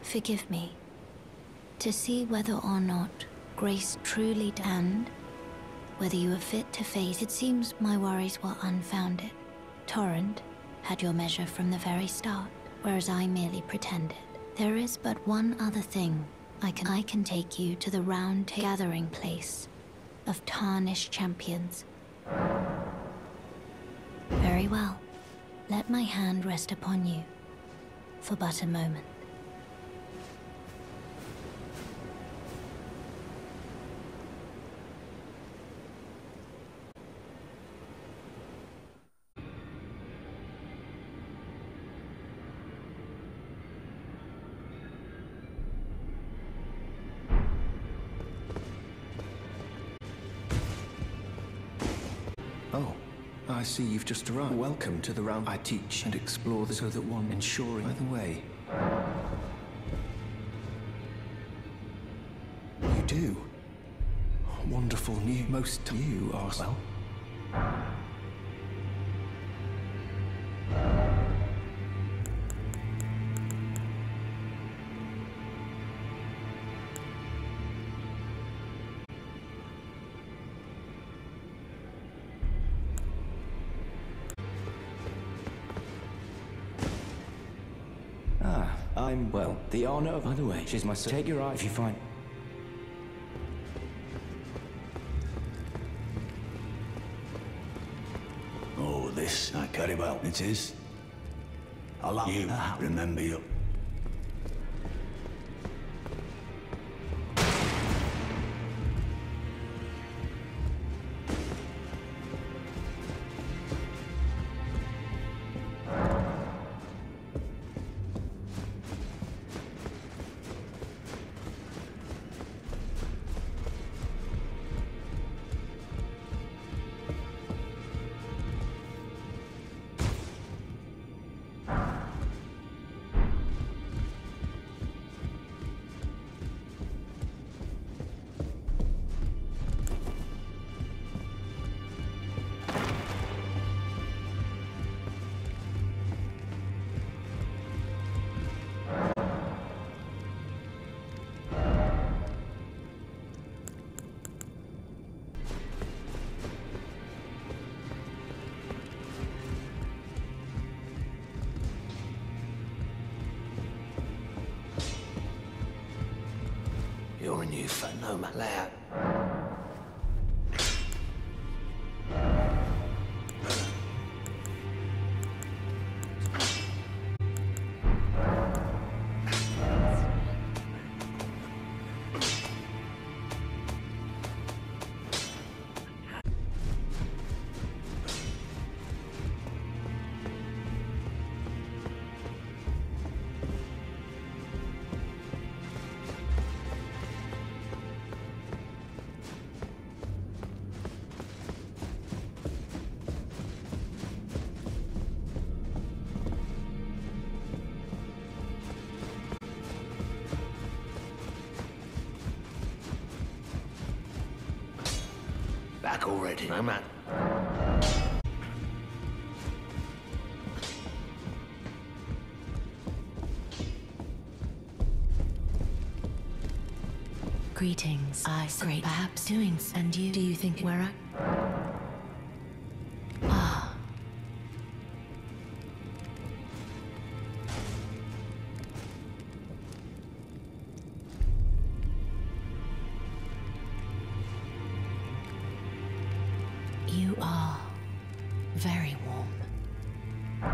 Forgive me. To see whether or not grace truly and whether you are fit to face, it seems my worries were unfounded. Torrent had your measure from the very start, whereas I merely pretended. There is but one other thing. I can take you to the gathering place of tarnished champions. Very well. Let my hand rest upon you for but a moment. Oh, I see you've just arrived. Welcome to the round. I teach and explore so that one ensuring by the way. You do. Wonderful new. Most you are well. I'm, well, the honor of... By the way, she's my... Take your eye if you find... Oh, this, I carry well. It is. I'll let you remember you. You're a new fan, no man. Loud. Back already, no man. Greetings. Great. Perhaps doing. And you? Do you think where I? Ah. You are very warm.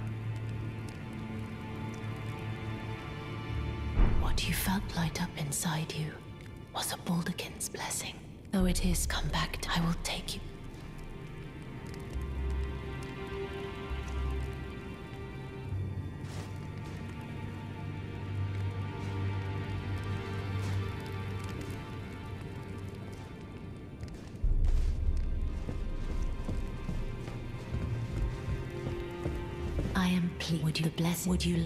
What you felt light up inside you was a Baldekin's blessing. Though it is come back, I will take you. I am pleased. Would you bless? Would you?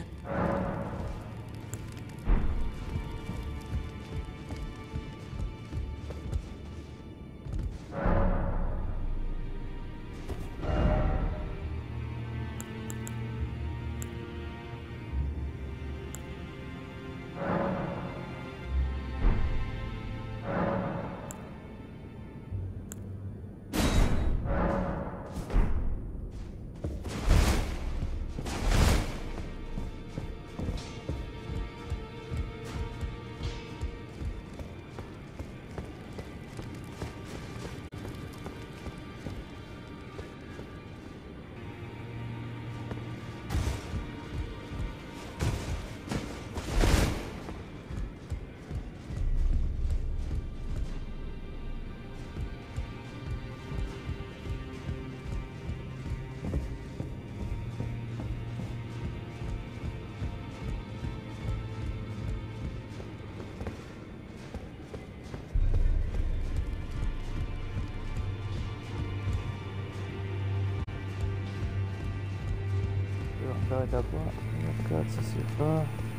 D'accord, d'accord, ça c'est pas.